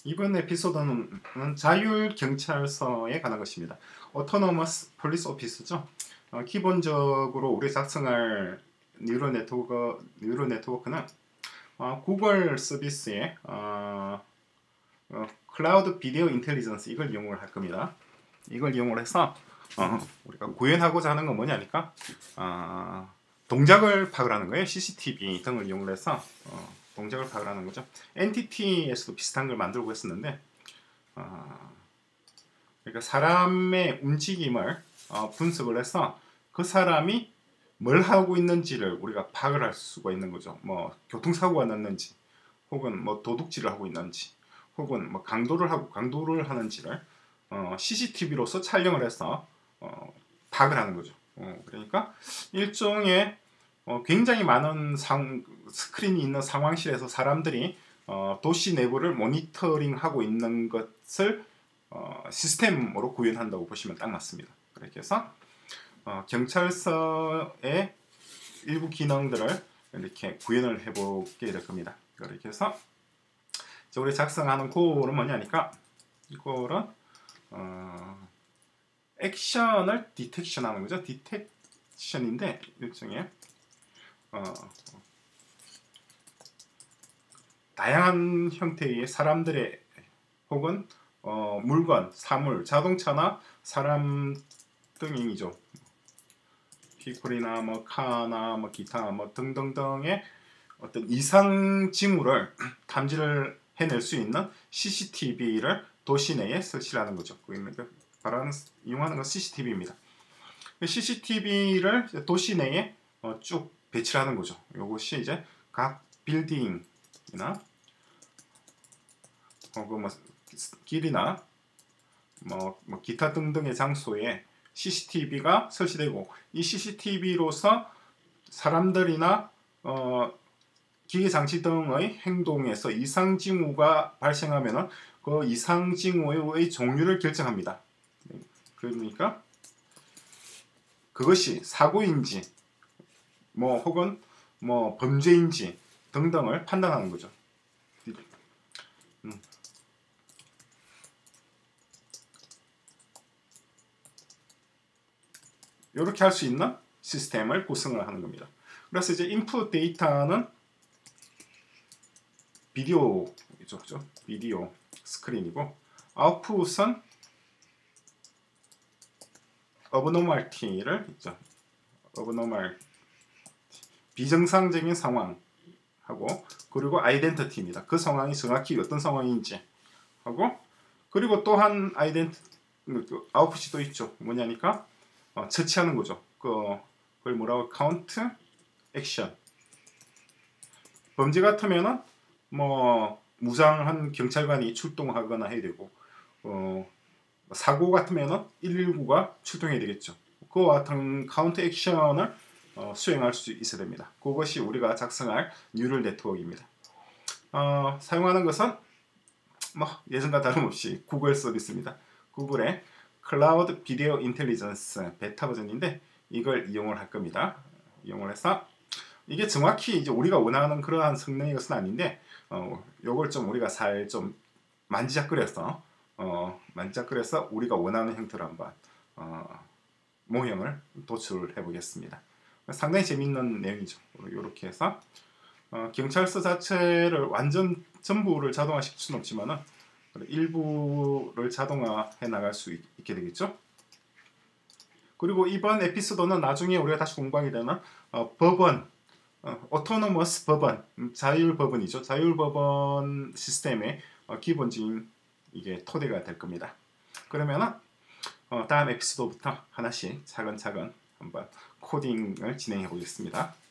이번 에피소드는 자율경찰서에 관한 것입니다. Autonomous Police Office죠. 기본적으로 우리 작성할 뉴럴 네트워크는 구글 서비스의 클라우드 비디오 인텔리전스 이걸 이용을 할 겁니다. 이걸 이용을 해서 우리가 구현하고자 하는 건 뭐냐니까 동작을 파악을 하는 거예요. CCTV 등을 이용을 해서 동작을 파악을 하는 거죠. NTT에서도 비슷한 걸 만들고 했었는데 그러니까 사람의 움직임을 분석을 해서 그 사람이 뭘 하고 있는지를 우리가 파악을 할 수가 있는 거죠. 뭐 교통사고가 났는지, 혹은 뭐 도둑질을 하고 있는지, 혹은 뭐 강도를 하는지를 CCTV로서 촬영을 해서 파악을 하는 거죠. 그러니까 일종의 굉장히 많은 스크린이 있는 상황실에서 사람들이 도시 내부를 모니터링하고 있는 것을 시스템으로 구현한다고 보시면 딱 맞습니다. 그렇게 해서 경찰서의 일부 기능들을 이렇게 구현을 해보게 될 겁니다. 이렇게 해서 우리 작성하는 코드는 뭐냐니까 이거는 액션을 디텍션하는 거죠. 디텍션인데 일종의 다양한 형태의 사람들의 혹은 물건, 사물, 자동차나 사람 등이죠. 피콜이나 뭐 카나 뭐 기타 뭐 등등등의 어떤 이상 징후를 탐지를 해낼 수 있는 CCTV를 도시 내에 설치하는 거죠. 이용하는 건 CCTV입니다. CCTV를 도시 내에 쭉 배치를 하는 거죠. 이것이 이제 각 빌딩이나 혹은 뭐 길이나 뭐 기타 등등의 장소에 CCTV가 설치되고, 이 CCTV로서 사람들이나 기계장치 등의 행동에서 이상 징후가 발생하면 그 이상 징후의 종류를 결정합니다. 그러니까 그것이 사고인지 뭐 혹은 뭐 범죄인지 등등을 판단하는 거죠. 이렇게 할 수 있는 시스템을 구성을 하는 겁니다. 그래서 이제 인풋 데이터는 비디오이죠, 그죠? 비디오 스크린이고, 아웃풋은 어브노멀티를 있죠. 어브노멀 비정상적인 상황하고, 그리고 아이덴티티입니다. 그 상황이 정확히 어떤 상황인지 하고, 그리고 또한 아웃풋이 또 있죠. 뭐냐니까 처치하는 거죠. 그걸 뭐라고 카운트 액션. 범죄 같으면은 뭐 무장한 경찰관이 출동하거나 해야 되고, 사고 같으면은 119가 출동해야 되겠죠. 그와 같은 카운트 액션을 수행할 수 있어야 됩니다. 그것이 우리가 작성할 뉴럴 네트워크입니다. 사용하는 것은 뭐 예전과 다름없이 구글 서비스입니다. 구글의 클라우드 비디오 인텔리전스 베타 버전인데 이걸 이용을 할 겁니다. 이용을 해서 이게 정확히 이제 우리가 원하는 그러한 성능의 것은 아닌데, 요걸 좀 우리가 좀 만지작거려서 우리가 원하는 형태로 한번 모형을 도출해 보겠습니다. 상당히 재밌는 내용이죠. 이렇게 해서 경찰서 자체를 완전 전부를 자동화시킬 수는 없지만은 일부를 자동화해 나갈 수 있게 되겠죠. 그리고 이번 에피소드는 나중에 우리가 다시 공부하게 되는 법원, 오토노머스 법원, 자율법원이죠. 자율법원 시스템의 기본적인 이게 토대가 될 겁니다. 그러면은 다음 에피소드부터 하나씩 차근차근 한번 코딩을 진행해 보겠습니다.